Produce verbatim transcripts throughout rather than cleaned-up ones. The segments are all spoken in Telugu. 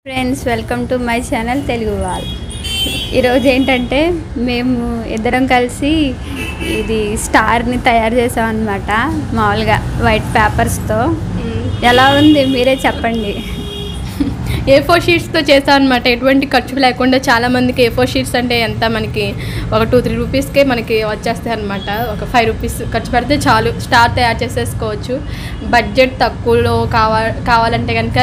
Friends welcome to my channel Telugu wall. ఈరోజు ఏంటంటే మేము ఇద్దరం కలిసి ఇది స్టార్ని తయారు చేసాం అన్నమాట. మామూలుగా వైట్ పేపర్స్తో. ఎలా ఉంది మీరే చెప్పండి. ఏ ఫోర్ షీట్స్తో చేస్తాం అనమాట. ఎటువంటి ఖర్చు లేకుండా. చాలామందికి ఏ ఫోర్ షీట్స్ అంటే ఎంత మనకి ఒక టూ త్రీ రూపీస్కే మనకి వచ్చేస్తాయి అనమాట. ఒక ఫైవ్ రూపీస్ ఖర్చు పెడితే చాలు స్టార్ తయారు చేసేసుకోవచ్చు. బడ్జెట్ తక్కువలో కావా కావాలంటే కనుక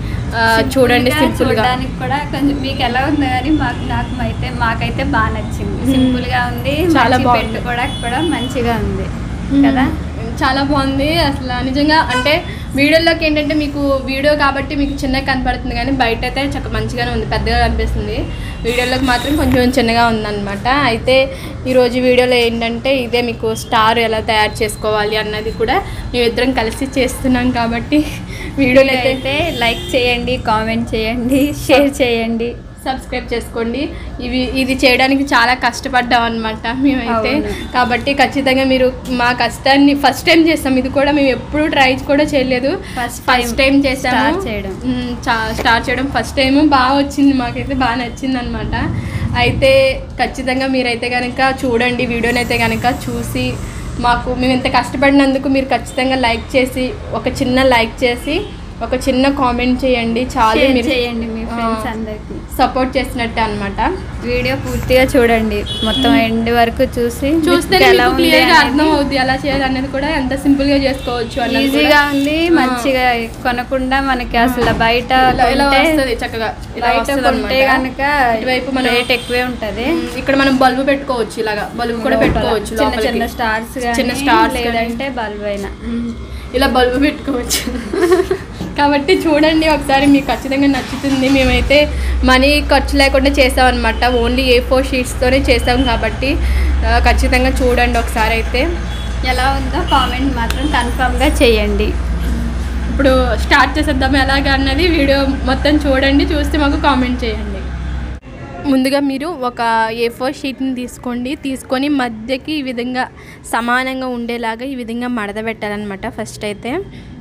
చూడండి. సింపుల్ గా కూడా కొంచెం మీకు ఎలా ఉంది కానీ మాకు నాకు అయితే మాకైతే బాగా నచ్చింది. సింపుల్ గా ఉంది, చాలా బాగుంది కూడా కూడా మంచిగా ఉంది కదా. చాలా బాగుంది అసలు నిజంగా. అంటే వీడియోలోకి ఏంటంటే మీకు వీడియో కాబట్టి మీకు చిన్నగా కనపడుతుంది, కానీ బయట అయితే చక్క మంచిగానే ఉంది, పెద్దగా కనిపిస్తుంది. వీడియోలోకి మాత్రం కొంచెం చిన్నగా ఉందన్నమాట. అయితే ఈరోజు వీడియోలో ఏంటంటే ఇదే మీకు స్టార్ ఎలా తయారు చేసుకోవాలి అన్నది కూడా మేమిద్దరం కలిసి చేస్తున్నాం. కాబట్టి వీడియోలో అయితే లైక్ చేయండి, కామెంట్ చేయండి, షేర్ చేయండి, సబ్స్క్రైబ్ చేసుకోండి. ఇవి ఇది చేయడానికి చాలా కష్టపడ్డాం అనమాట మేమైతే. కాబట్టి ఖచ్చితంగా మీరు మా కష్టాన్ని ఫస్ట్ టైం చేస్తాం. ఇది కూడా మేము ఎప్పుడు ట్రై కూడా చేయలేదు, ఫస్ట్ ఫస్ట్ టైం చేసాము. చేయడం స్టార్ట్ చేయడం ఫస్ట్ టైం బాగా వచ్చింది, మాకైతే బాగా నచ్చింది అనమాట. అయితే ఖచ్చితంగా మీరైతే కనుక చూడండి, వీడియోని అయితే కనుక చూసి మాకు మేము ఇంత కష్టపడినందుకు మీరు ఖచ్చితంగా లైక్ చేసి ఒక చిన్న లైక్ చేసి ఒక చిన్న కామెంట్ చేయండి. చాలా మీరు చేయండి మీ ఫ్రెండ్స్ అందరికి సపోర్ట్ చేసినట్టే అనమాట. వీడియో పూర్తిగా చూడండి, మొత్తం ఎండ్ వరకు చూసి చూస్తే క్లియర్గా అర్థం అవుద్ది ఎలా చేయాలి అనేది కూడా. ఎంత సింపుల్ గా చేసుకోవచ్చు, ఈజీగా ఉంది, మంచిగా కొనకుండా మనకి అసలు బయట చక్కగా బయట కొంటే కనుక ఇటువైపు మన రేట్ ఎక్కువే ఉంటది. ఇక్కడ మనం బల్బు పెట్టుకోవచ్చు, ఇలాగా బల్బు కూడా పెట్టుకోవచ్చు. చిన్న చిన్న స్టార్స్ చిన్న స్టార్స్ లేదంటే బల్బ్ అయినా ఇలా బల్బు పెట్టుకోవచ్చు. కాబట్టి చూడండి ఒకసారి, మీకు ఖచ్చితంగా నచ్చుతుంది. మేమైతే మనీ ఖర్చు లేకుండా చేసామన్నమాట. ఓన్లీ ఏ ఫోర్ షీట్స్తోనే చేసాం కాబట్టి ఖచ్చితంగా చూడండి ఒకసారి. అయితే ఎలా ఉందో కామెంట్ మాత్రం కన్ఫామ్గా చేయండి. ఇప్పుడు స్టార్ట్ చేసేద్దాం ఎలాగా అన్నది. వీడియో మొత్తం చూడండి, చూస్తే మాకు కామెంట్ చేయండి. ముందుగా మీరు ఒక ఏ ఫోర్ షీట్ని తీసుకోండి. తీసుకొని మధ్యకి ఈ విధంగా సమానంగా ఉండేలాగా ఈ విధంగా మడత పెట్టాలన్నమాట ఫస్ట్ అయితే.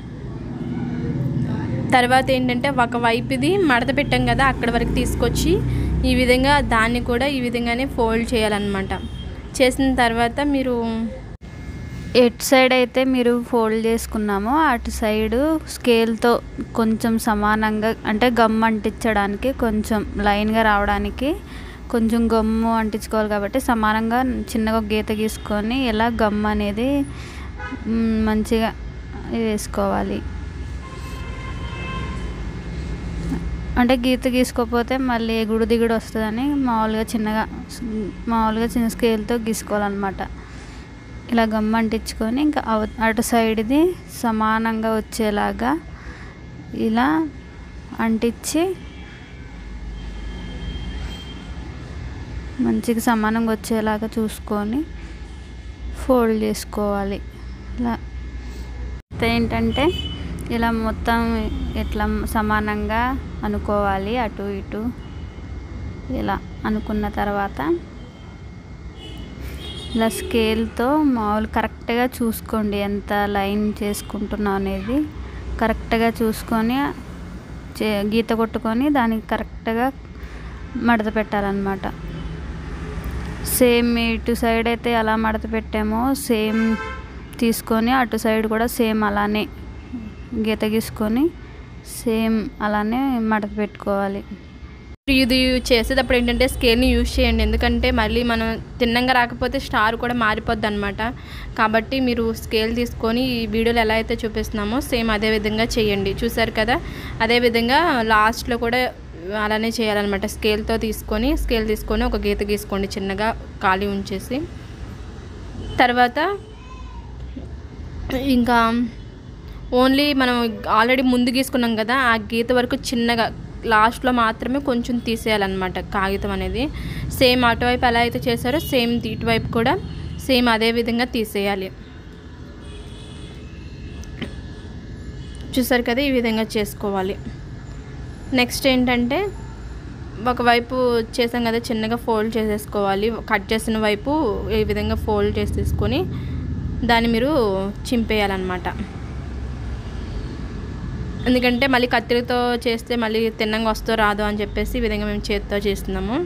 తర్వాత ఏంటంటే ఒక వైపు ఇది మడత పెట్టాం కదా, అక్కడ వరకు తీసుకొచ్చి ఈ విధంగా దాన్ని కూడా ఈ విధంగానే ఫోల్డ్ చేయాలన్నమాట. చేసిన తర్వాత మీరు ఎటు సైడ్ అయితే మీరు ఫోల్డ్ చేసుకున్నామో అటు సైడు స్కేల్తో కొంచెం సమానంగా, అంటే గమ్ అంటించడానికి కొంచెం లైన్గా రావడానికి కొంచెం గమ్ము అంటించుకోవాలి కాబట్టి సమానంగా చిన్నగా గీత గీసుకొని ఇలా గమ్ అనేది మంచిగా వేసుకోవాలి. అంటే గీత గీసుకోకపోతే మళ్ళీ ఎగుడు దిగుడు వస్తుందని మామూలుగా చిన్నగా మామూలుగా చిన్న స్కేల్తో గీసుకోవాలన్నమాట. ఇలా గమ్ అంటించుకొని ఇంకా అటు సైడ్ది సమానంగా వచ్చేలాగా ఇలా అంటించి మంచిగా సమానంగా వచ్చేలాగా చూసుకొని ఫోల్డ్ చేసుకోవాలి. ఇలా ఏంటంటే ఇలా మొత్తం ఇట్లా సమానంగా అనుకోవాలి, అటు ఇటు ఇలా అనుకున్న తర్వాత ఇలా స్కేల్తో మామూలు కరెక్ట్గా చూసుకోండి, ఎంత లైన్ చేసుకుంటున్నాం అనేది కరెక్ట్గా చూసుకొని గీత కొట్టుకొని దానికి కరెక్ట్గా మడత పెట్టాలన్నమాట. సేమ్ ఇటు సైడ్ అయితే ఎలా మడత పెట్టామో సేమ్ తీసుకొని అటు సైడ్ కూడా సేమ్ అలానే గీత గీసుకొని సేమ్ అలానే మడత పెట్టుకోవాలి. ఇది చేసేటప్పుడు ఏంటంటే స్కేల్ని యూజ్ చేయండి, ఎందుకంటే మళ్ళీ మనం తిన్నంగా రాకపోతే స్టార్ కూడా మారిపోద్ది అనమాట. కాబట్టి మీరు స్కేల్ తీసుకొని ఈ వీడియోలో ఎలా అయితే చూపిస్తున్నామో సేమ్ అదే విధంగా చేయండి. చూసారు కదా, అదే విధంగా లాస్ట్లో కూడా అలానే చేయాలన్నమాట. స్కేల్తో తీసుకొని స్కేల్ తీసుకొని ఒక గీత గీసుకోండి చిన్నగా ఖాళీ ఉంచేసి. తర్వాత ఇంకా ఓన్లీ మనం ఆల్రెడీ ముందు గీసుకున్నాం కదా, ఆ గీత వరకు చిన్నగా లాస్ట్లో మాత్రమే కొంచెం తీసేయాలన్నమాట కాగితం అనేది. సేమ్ అటువైపు ఎలా అయితే చేశారో సేమ్ ఇటువైపు కూడా సేమ్ అదే విధంగా తీసేయాలి. చూసారు కదా, ఈ విధంగా చేసుకోవాలి. నెక్స్ట్ ఏంటంటే ఒకవైపు చేసాం కదా, చిన్నగా ఫోల్డ్ చేసేసుకోవాలి. కట్ చేసిన వైపు ఈ విధంగా ఫోల్డ్ చేసేసుకొని దాన్ని మీరు చింపేయాలన్నమాట. ఎందుకంటే మళ్ళీ కత్తిరితో చేస్తే మళ్ళీ తిన్నంగా వస్తో రాదో అని చెప్పేసి ఈ విధంగా మేము చేతితో చేస్తున్నాము.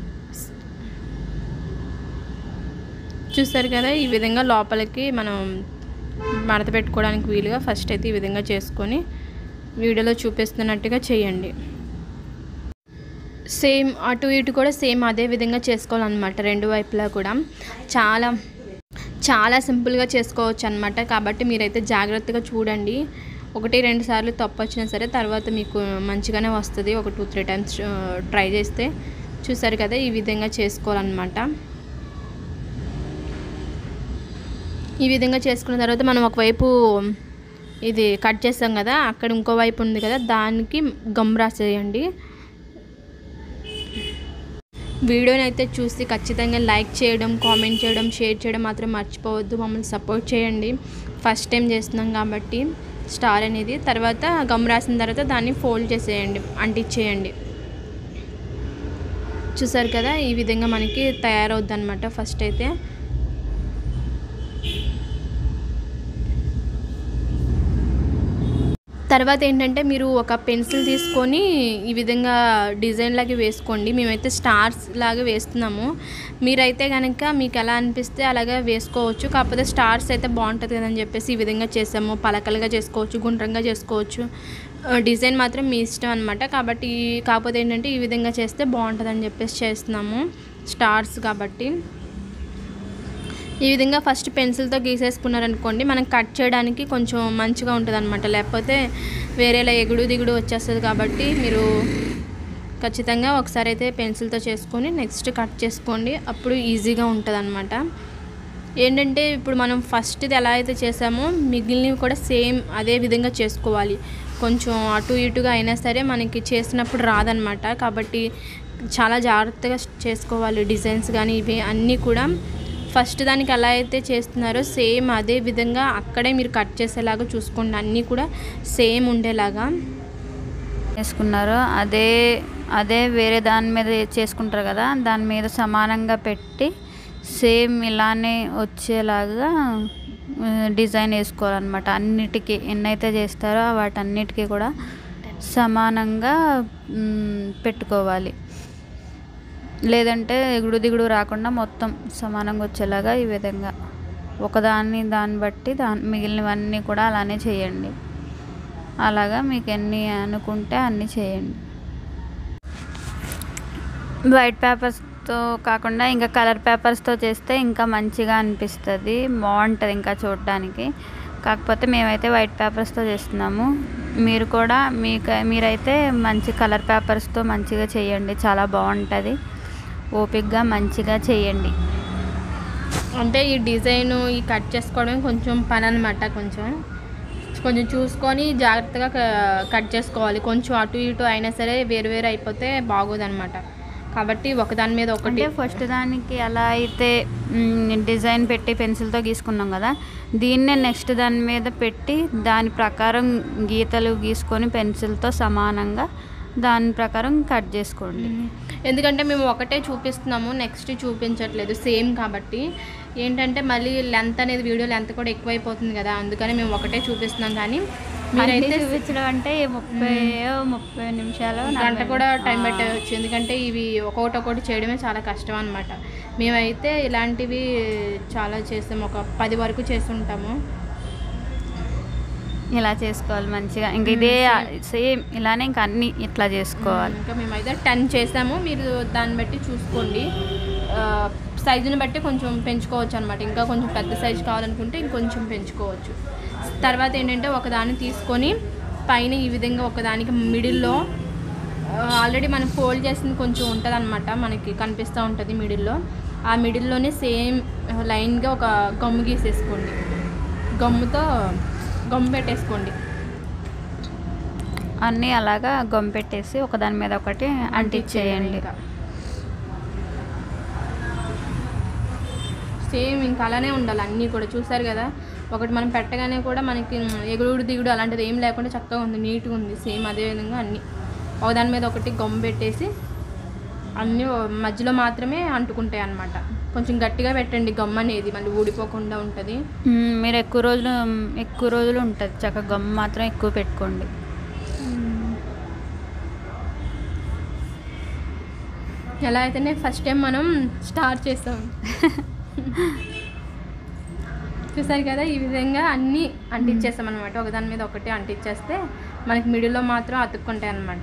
చూస్తారు కదా, ఈ విధంగా లోపలికి మనం మడత పెట్టుకోవడానికి వీలుగా ఫస్ట్ అయితే ఈ విధంగా చేసుకొని వీడియోలో చూపిస్తున్నట్టుగా చేయండి. సేమ్ అటు ఇటు కూడా సేమ్ అదే విధంగా చేసుకోవాలన్నమాట. రెండు వైపులా కూడా చాలా చాలా సింపుల్గా చేసుకోవచ్చు అన్నమాట. కాబట్టి మీరైతే జాగ్రత్తగా చూడండి. ఒకటి రెండు సార్లు తప్పు వచ్చినా సరే తర్వాత మీకు మంచిగానే వస్తుంది. ఒక టూ త్రీ టైమ్స్ ట్రై చేస్తే. చూసారు కదా, ఈ విధంగా చేసుకోవాలన్నమాట. ఈ విధంగా చేసుకున్న తర్వాత మనం ఒకవైపు ఇది కట్ చేస్తాం కదా, అక్కడ ఇంకో వైపు ఉంది కదా, దానికి గమ్ రాసేయండి. వీడియోని అయితే చూసి ఖచ్చితంగా లైక్ చేయడం, కామెంట్ చేయడం, షేర్ చేయడం మాత్రం మర్చిపోవద్దు. మమ్మల్ని సపోర్ట్ చేయండి. ఫస్ట్ టైం చేస్తున్నాం కాబట్టి స్టార్ అనేది. తర్వాత గమ్ రాసిన తర్వాత దాన్ని ఫోల్డ్ చేసేయండి, అంటించేయండి. చూసారు కదా, ఈ విధంగా మనకి తయారవుద్ది అనమాట. ఫస్ట్ అయితే తర్వాత ఏంటంటే మీరు ఒక పెన్సిల్ తీసుకొని ఈ విధంగా డిజైన్ లాగా వేసుకోండి. మేమైతే స్టార్స్ లాగా వేస్తున్నాము. మీరైతే కనుక మీకు ఎలా అనిపిస్తే అలాగా వేసుకోవచ్చు. కాకపోతే స్టార్స్ అయితే బాగుంటుంది కదని చెప్పేసి ఈ విధంగా చేసాము. పలకలుగా చేసుకోవచ్చు, గుండ్రంగా చేసుకోవచ్చు. డిజైన్ మాత్రం మీ ఇష్టం అనమాట. కాబట్టి కాకపోతే ఏంటంటే ఈ విధంగా చేస్తే బాగుంటుందని చెప్పేసి చేస్తున్నాము, స్టార్స్ కాబట్టి. ఈ విధంగా ఫస్ట్ పెన్సిల్తో గీసేసుకున్నారనుకోండి, మనం కట్ చేయడానికి కొంచెం మంచిగా ఉంటుంది అనమాట. లేకపోతే వేరేలా ఎగుడు దిగుడు వచ్చేస్తుంది. కాబట్టి మీరు ఖచ్చితంగా ఒకసారి అయితే పెన్సిల్తో చేసుకొని నెక్స్ట్ కట్ చేసుకోండి. అప్పుడు ఈజీగా ఉంటుంది అనమాట. ఏంటంటే ఇప్పుడు మనం ఫస్ట్ది ఎలా అయితే చేసామో మిగిలినవి కూడా సేమ్ అదే విధంగా చేసుకోవాలి. కొంచెం అటు ఇటుగా అయినా సరే మనకి చేసినప్పుడు రాదనమాట. కాబట్టి చాలా జాగ్రత్తగా చేసుకోవాలి. డిజైన్స్ కానీ ఇవి అన్నీ కూడా ఫస్ట్ దానికి ఎలా అయితే చేస్తున్నారో సేమ్ అదే విధంగా అక్కడే మీరు కట్ చేసేలాగా చూసుకోండి. అన్నీ కూడా సేమ్ ఉండేలాగా చేసుకున్నారు. అదే అదే వేరే దాని మీద చేసుకుంటారు కదా, దాని మీద సమానంగా పెట్టి సేమ్ ఇలానే వచ్చేలాగా డిజైన్ వేసుకోవాలన్నమాట. అన్నిటికీ ఎన్నైతే చేస్తారో వాటన్నిటికీ కూడా సమానంగా పెట్టుకోవాలి. లేదంటే ఎగుడు దిగుడు రాకుండా మొత్తం సమానంగా వచ్చేలాగా ఈ విధంగా ఒకదాన్ని దాన్ని బట్టి దాని మిగిలినవన్నీ కూడా అలానే చేయండి. అలాగా మీకు ఎన్ని అనుకుంటే అన్నీ చేయండి. వైట్ పేపర్స్తో కాకుండా ఇంకా కలర్ పేపర్స్తో చేస్తే ఇంకా మంచిగా అనిపిస్తుంది, బాగుంటుంది ఇంకా చూడడానికి. కాకపోతే మేమైతే వైట్ పేపర్స్తో చేస్తున్నాము. మీరు కూడా మీకు మీరైతే మంచి కలర్ పేపర్స్తో మంచిగా చేయండి, చాలా బాగుంటుంది. ఓపికగా మంచిగా చేయండి. అంటే ఈ డిజైను ఈ కట్ చేసుకోవడం కొంచెం పని అనమాట. కొంచెం కొంచెం చూసుకొని జాగ్రత్తగా కట్ చేసుకోవాలి. కొంచెం అటు ఇటు అయినా సరే వేరు వేరు అయిపోతే బాగోదన్నమాట. కాబట్టి ఒకదాని మీద ఒకటి ఫస్ట్ దానికి ఎలా అయితే డిజైన్ పెట్టి పెన్సిల్తో గీసుకున్నాం కదా, దీన్నే నెక్స్ట్ దాని మీద పెట్టి దాని ప్రకారం గీతలు గీసుకొని పెన్సిల్తో సమానంగా దాని ప్రకారం కట్ చేసుకోండి. ఎందుకంటే మేము ఒకటే చూపిస్తున్నాము, నెక్స్ట్ చూపించట్లేదు సేమ్. కాబట్టి ఏంటంటే మళ్ళీ లెంత్ అనేది వీడియో లెంత్ కూడా ఎక్కువైపోతుంది కదా, అందుకని మేము ఒకటే చూపిస్తున్నాం. కానీ మీరైతే చూపించడం అంటే ముప్పై ముప్పై నిమిషాలు గంట కూడా టైం పెట్టవచ్చు. ఎందుకంటే ఇవి ఒక్కొక్కటి ఒక్కొక్కటి చేయడమే చాలా కష్టం అనమాట. మేమైతే ఇలాంటివి చాలా చేస్తాము, ఒక పది వరకు చేసి ఉంటాము. ఇలా చేసుకోవాలి మంచిగా. ఇంక ఇదే సేమ్ ఇలానే ఇంకా అన్నీ ఇట్లా చేసుకోవాలి. ఇంకా మేమైతే టెన్ చేసాము. మీరు దాన్ని బట్టి చూసుకోండి, సైజుని బట్టి కొంచెం పెంచుకోవచ్చు అనమాట. ఇంకా కొంచెం పెద్ద సైజు కావాలనుకుంటే ఇంకొంచెం పెంచుకోవచ్చు. తర్వాత ఏంటంటే ఒకదాన్ని తీసుకొని పైన ఈ విధంగా ఒకదానికి మిడిల్లో ఆల్రెడీ మనం ఫోల్డ్ చేసింది కొంచెం ఉంటుంది అనమాట, మనకి కనిపిస్తూ ఉంటుంది మిడిల్లో. ఆ మిడిల్లోనే సేమ్ లైన్గా ఒక గమ్ము గీసేసుకోండి. గమ్ముతో గమ్ము పెట్టేసుకోండి. అన్నీ అలాగా గమ్ము పెట్టేసి ఒకదాని మీద ఒకటి అంటించేయండి. సేమ్ ఇంకా అలానే ఉండాలి అన్నీ కూడా. చూసారు కదా, ఒకటి మనం పెట్టగానే కూడా మనకి ఎగుడు దిగుడు అలాంటిది ఏం లేకుండా చక్కగా ఉంది, నీట్గా ఉంది. సేమ్ అదేవిధంగా అన్నీ ఒకదాని మీద ఒకటి గమ్ము పెట్టేసి అన్నీ మధ్యలో మాత్రమే అంటుకుంటాయి అన్నమాట. కొంచెం గట్టిగా పెట్టండి గమ్ అనేది, మళ్ళీ ఊడిపోకుండా ఉంటుంది. మీరు ఎక్కువ రోజులు ఎక్కువ రోజులు ఉంటుంది చక్కగా గమ్ మాత్రం ఎక్కువ పెట్టుకోండి. ఎలా అయితేనే ఫస్ట్ టైం మనం స్టార్ట్ చేస్తాం. చూసారు కదా, ఈ విధంగా అన్నీ అంటించేస్తాం అనమాట. ఒకదాని మీద ఒకటి అంటించేస్తే మనకి మిడిల్లో మాత్రం అతుక్కుంటాయి అనమాట.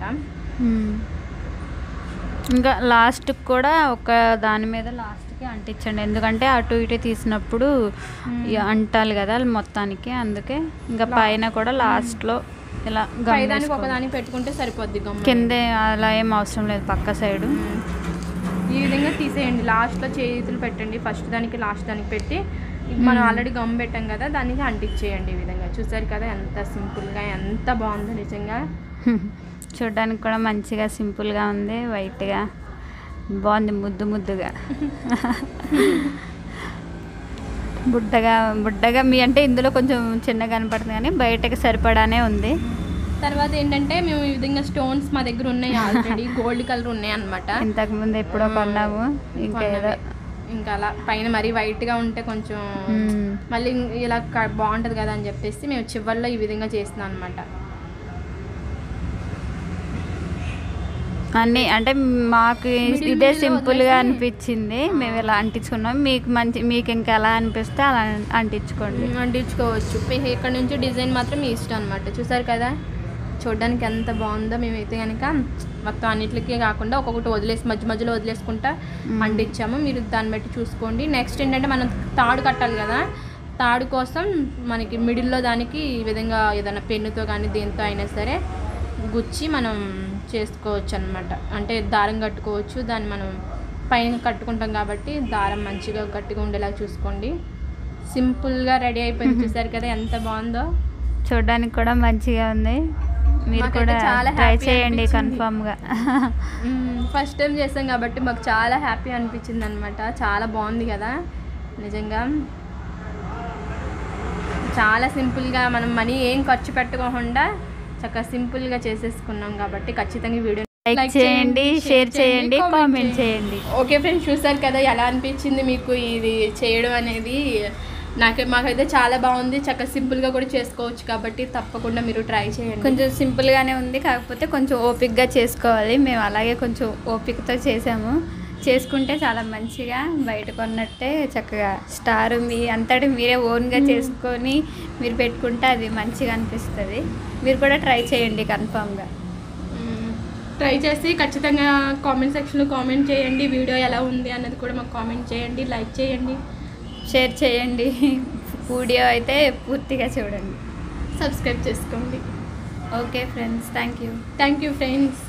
ఇంకా లాస్ట్కి కూడా ఒక దాని మీద లాస్ట్కి అంటించండి, ఎందుకంటే అటు ఇటు తీసినప్పుడు అంటాలి కదా మొత్తానికి. అందుకే ఇంకా పైన కూడా లాస్ట్లో ఇలా పైదానికి ఒకదానికి పెట్టుకుంటే సరిపోద్ది. కిందే అలా ఏం అవసరం లేదు, పక్క సైడు ఈ విధంగా తీసేయండి. లాస్ట్లో చేతులు పెట్టండి, ఫస్ట్ దానికి లాస్ట్ దానికి పెట్టి మనం ఆల్రెడీ గమ్ పెట్టాం కదా దానికి అంటించేయండి. ఈ విధంగా చూసారు కదా ఎంత సింపుల్గా ఎంత బాగుందో నిజంగా. చూడడానికి కూడా మంచిగా సింపుల్గా ఉంది, వైట్గా బాగుంది, ముద్దు ముద్దుగా బుడ్డగా బుడ్డగా మీ అంటే ఇందులో కొంచెం చిన్నగా కనపడుతుంది కానీ బయటకి సరిపడానే ఉంది. తర్వాత ఏంటంటే మేము ఈ విధంగా స్టోన్స్ మా దగ్గర ఉన్నాయి, ఆల్రెడీ గోల్డ్ కలర్ ఉన్నాయి అనమాట. ఇంతకు ముందు ఎప్పుడో కొన్నాము, ఇంకా ఏదో ఇంకా అలా పైన మరీ వైట్గా ఉంటే కొంచెం మళ్ళీ ఇలా బాగుంటుంది కదా అని చెప్పేసి మేము చివర్లో ఈ విధంగా చేస్తున్నాం అనమాట. అన్నీ అంటే మాకు ఇదే సింపుల్గా అనిపించింది, మేము ఇలా అంటించుకున్నాం. మీకు మంచి మీకు ఇంకా ఎలా అనిపిస్తే అలా అంటించుకోండి, అంటించుకోవచ్చు. ఇక్కడ నుంచి డిజైన్ మాత్రం మీ ఇష్టం అనమాట. చూసారు కదా చూడడానికి ఎంత బాగుందో. మేమైతే కనుక మొత్తం అన్నిటికీ కాకుండా ఒక్కొక్కటి వదిలేసి మధ్య మధ్యలో వదిలేసుకుంటా అంటించాము. మీరు దాన్ని బట్టి చూసుకోండి. నెక్స్ట్ ఏంటంటే మనం తాడు కట్టాలి కదా, తాడు కోసం మనకి మిడిల్లో దానికి ఈ విధంగా ఏదైనా పెన్నుతో కానీ దేంతో అయినా సరే గుచ్చి మనం చేసుకోవచ్చు అనమాట. అంటే దారం కట్టుకోవచ్చు, దాన్ని మనం పైన కట్టుకుంటాం కాబట్టి దారం మంచిగా గట్టిగా ఉండేలా చూసుకోండి. సింపుల్గా రెడీ అయిపోయింది. చూసారు కదా ఎంత బాగుందో, చూడడానికి కూడా మంచిగా ఉంది. మీరు కూడా చాలా ట్రై చేయండి కన్ఫామ్గా. ఫస్ట్ టైం చేస్తాం కాబట్టి మాకు చాలా హ్యాపీ అనిపించింది అనమాట. చాలా బాగుంది కదా నిజంగా. చాలా సింపుల్గా మనం మనీ ఏం ఖర్చు పెట్టుకోకుండా చక్కగా సింపుల్గా చేసేసుకున్నాం కాబట్టి ఖచ్చితంగా వీడియో లైక్ చేయండి, షేర్ చేయండి, కామెంట్ చేయండి. ఓకే ఫ్రెండ్స్, చూసారు కదా ఎలా అనిపించింది మీకు ఇది చేయడం అనేది. నాకు మాకైతే చాలా బాగుంది, చక్కగా సింపుల్గా కూడా చేసుకోవచ్చు కాబట్టి తప్పకుండా మీరు ట్రై చేయండి. కొంచెం సింపుల్గానే ఉంది, కాకపోతే కొంచెం ఓపిక్గా చేసుకోవాలి. మేము అలాగే కొంచెం ఓపికతో చేసాము. చేసుకుంటే చాలా మంచిగా బయట కొన్నట్టే చక్కగా స్టార్ మీ అంతటి మీరే ఓన్గా చేసుకొని మీరు పెట్టుకుంటే అది మంచిగా అనిపిస్తుంది. మీరు కూడా ట్రై చేయండి కన్ఫామ్గా. ట్రై చేసి ఖచ్చితంగా కామెంట్ సెక్షన్లో కామెంట్ చేయండి. వీడియో ఎలా ఉంది అన్నది కూడా మాకు కామెంట్ చేయండి, లైక్ చేయండి, షేర్ చేయండి. వీడియో అయితే పూర్తిగా చూడండి, సబ్స్క్రైబ్ చేసుకోండి. Okay friends, thank you thank you friends.